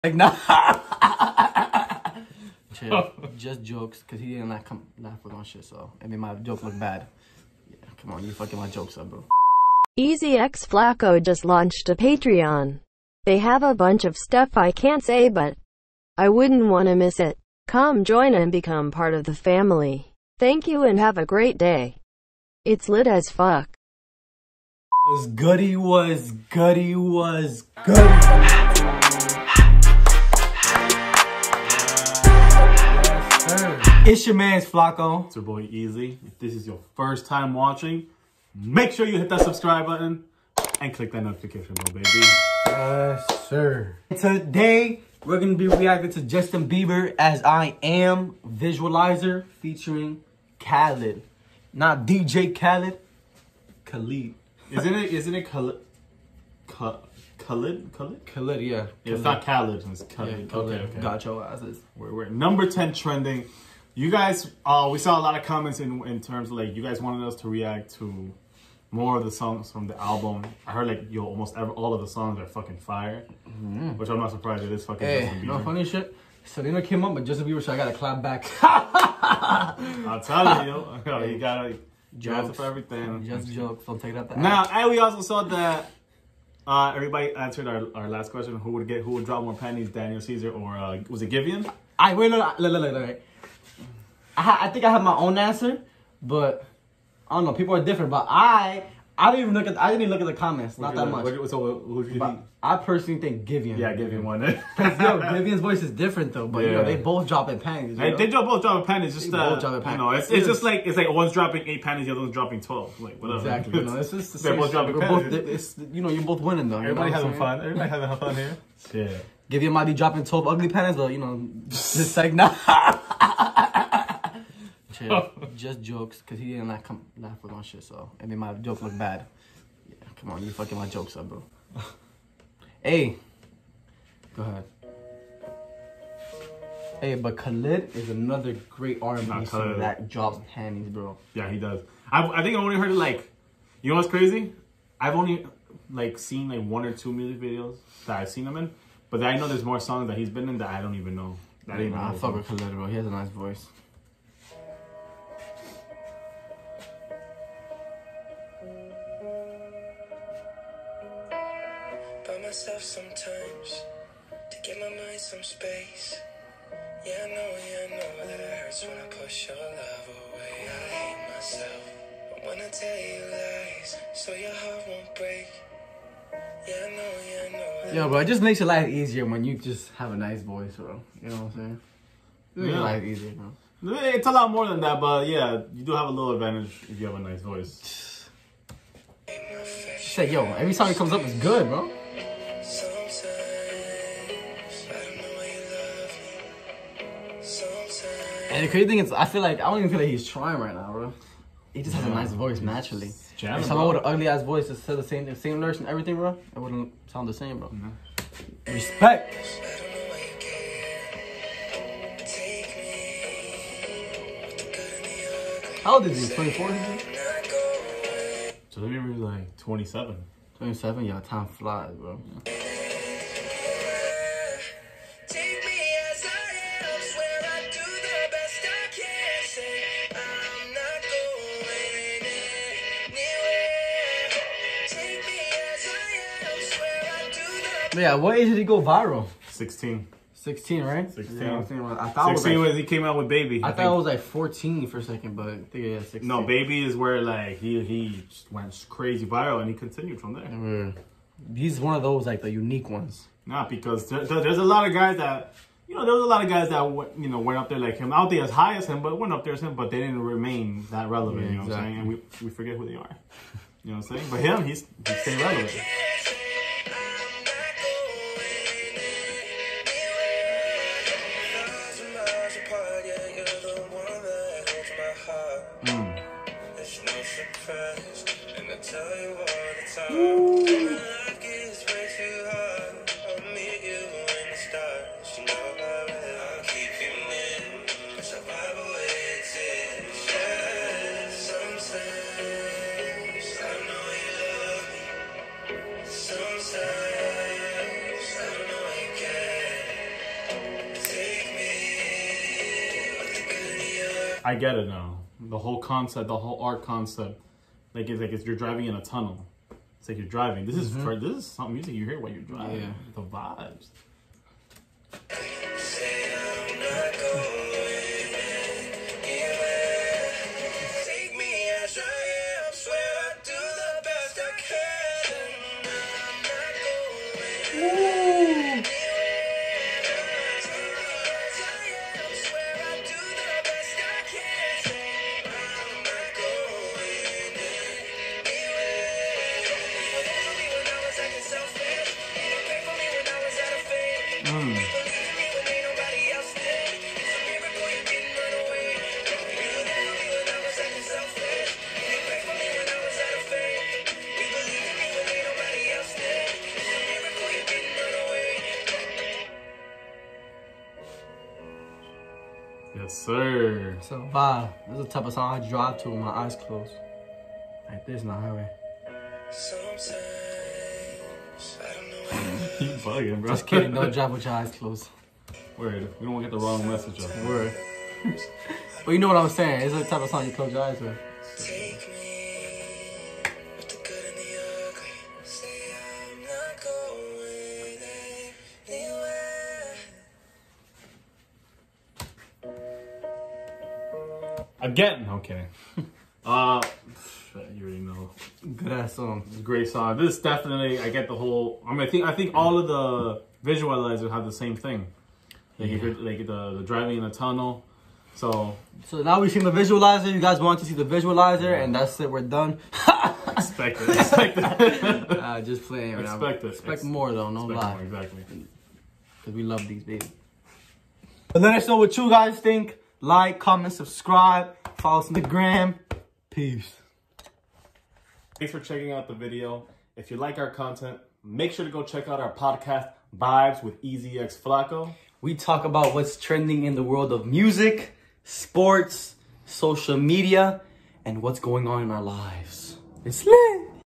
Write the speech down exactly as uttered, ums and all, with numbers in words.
Like, nah. Chill. Just jokes, because he didn't like come laugh with my shit, so it made my joke look bad. Yeah, come on, you fucking my jokes up, bro. Easy X Flacco just launched a Patreon. They have a bunch of stuff I can't say, but I wouldn't want to miss it. Come join and become part of the family. Thank you and have a great day. It's lit as fuck. Was goody was goody was goody. It's your man's Flacco. It's your boy Easy. If this is your first time watching, make sure you hit that subscribe button and click that notification bell, baby. Yes, sir. Today, we're going to be reacting to Justin Bieber as I Am Visualizer featuring Khaled. Not D J Khaled, Khalid. Isn't it, isn't it Khalid? Khalid? Khalid? Khalid, yeah. Yeah, it's not Khalid, it's Khalid. Yeah, Khalid. Okay, okay. Got your asses. We're, we're number ten trending. You guys, uh, we saw a lot of comments in, in terms of like, you guys wanted us to react to more of the songs from the album. I heard like, yo, almost every, all of the songs are fucking fire. Mm-hmm. Which I'm not surprised it is fucking Hey, Justin Bieber. no funny shit. Selena came up, but Justin Bieber, so I gotta clap back. I'll tell you, yo. You gotta answer for everything. Just jokes, don't take it out the Now, act. and we also saw that uh, everybody answered our, our last question. Who would get, who would drop more panties, Daniel Caesar or uh, was it Giveon? I wait, look, look, look, look, look. I, ha I think I have my own answer, but I don't know. People are different, but I, I didn't even look at, I didn't even look at the comments. Not that much. What, so, who do you But think? I personally think Giveon. Yeah, Giveon won it. Cause yo, Giveon's voice is different though, but you know Yeah. they both drop in panties. They, know? they both drop panties. Just They uh, both drop you panties. know, it's, It it's is. just like it's like one's dropping eight panties, the other one's dropping twelve. Like whatever. Exactly. You know, it's just the They're same both shit. dropping We're both, panties. it's, you know, you're both winning though. Everybody you know having what I'm fun. Everybody having fun here. Yeah. Giveon might be dropping twelve ugly panties, but you know, just like nah. Chill. Just jokes, cause he didn't like come laugh with my shit, so it made my joke look bad. Yeah, come on, you fucking my jokes up, bro. Hey, go ahead. Hey, but Khalid is another great R and B singer that drops panties, bro. Yeah, he does. I I think I only heard it like, you know what's crazy? I've only like seen like one or two music videos that I've seen him in, but I know there's more songs that he's been in that I don't even know. That I didn't Nah, I know. fuck with Khalid, bro. He has a nice voice. By myself sometimes to give my mind some space. Yeah, I know, yeah, I know that it hurts when I push your love away. I hate myself, but when I tell you lies, so your heart won't break. Yeah, I know, yeah, I know. That Yo, bro, it just makes your life easier when you just have a nice voice, bro. You know what I'm saying? It makes your Yeah. life easier, bro. It's a lot more than that, but yeah, you do have a little advantage if you have a nice voice. She said, yo, every song that comes up is good, bro. sometimes I don't know why you love me. Sometimes And the crazy thing is, I feel like, I don't even feel like he's trying right now, bro. He just has a nice voice naturally. Jamming, If someone bro. with an ugly ass voice that said the same, the same lyrics and everything, bro, it wouldn't sound the same, bro. Mm-hmm. Respect. I don't know why you care. Take me with the good and the ugly. How old is he? twenty-four, is he? Not go away. So let me read like twenty-seven. twenty-seven? Yeah, time flies, bro. Take me as I am, swear I do the best I can. Say I'm not going anywhere. Take me as I am, swear I do the But yeah, what age did he go viral? sixteen. sixteen, right? sixteen. Yeah, I, think, I thought it was sixteen like, was he came out with Baby. I I thought it think. was like fourteen for a second, but I think yeah, sixteen. No, Baby is where like he he just went crazy viral and he continued from there. Mm. He's one of those like the unique ones. Not because there, there- there's a lot of guys that, you know, there was a lot of guys that went, you know, went up there like him. I don't think as high as him, but went up there as him, but they didn't remain that relevant. Yeah, you know what I'm saying? And we we forget who they are. You know what I'm saying? But him, he's he stayed relevant. Mm. It's no surprise, and I tell you all the time. Life gets way too hard. I'll meet you in the stars. You know I will. I'll keep you near. Cause I vibe away to share. Sometimes I know you love me. I get it now. The whole concept, the whole art concept, like it's like it's you're driving in a tunnel. It's like you're driving. This is mm-hmm. for, this is some music you hear while you're driving. Yeah. The vibes. Yes, sir. So, wow, this is the type of song I drive to with my eyes closed. Like this, not highway. Sometimes I don't know. You bugging, bro. Just kidding. Don't drive with your eyes closed. Word. We don't want to get the wrong message up. Word. But you know what I'm saying. It's the type of song you close your eyes with. Take me with the good and the ugly. Say I'm not going anywhere. Again, okay. Uh, you already know. Good ass song. It's a great song. This definitely, I get the whole. I mean, I think I think all of the visualizers have the same thing. Like, yeah. you like the the driving in a tunnel. So. So now we've seen the visualizer. You guys want to see the visualizer, and that's it. We're done. Expect it. Expect it. uh, just playing. Right expect now. it. Expect Ex more though. No lie. More, exactly. Because we love these babies. But let us know what you guys think. Like, comment, subscribe, follow us on the gram. Peace. Thanks for checking out the video. If you like our content, make sure to go check out our podcast, Vibes with E Z X Flacco. We talk about what's trending in the world of music, sports, social media, and what's going on in our lives. It's lit.